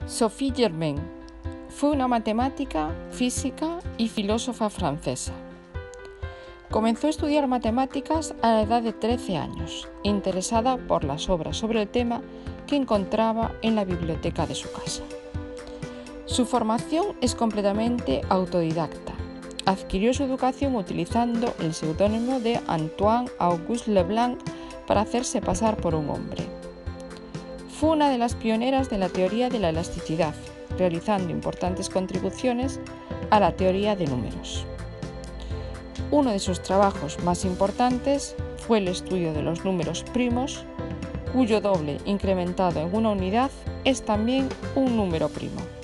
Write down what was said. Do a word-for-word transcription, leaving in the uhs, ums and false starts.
Sophie Germain fue una matemática, física y filósofa francesa. Comenzó a estudiar matemáticas a la edad de trece años, interesada por las obras sobre el tema que encontraba en la biblioteca de su casa. Su formación es completamente autodidacta. Adquirió su educación utilizando el seudónimo de Antoine-Auguste Leblanc para hacerse pasar por un hombre. Fue una de las pioneras de la teoría de la elasticidad, realizando importantes contribuciones a la teoría de números. Uno de sus trabajos más importantes fue el estudio de los números primos, cuyo doble incrementado en una unidad es también un número primo.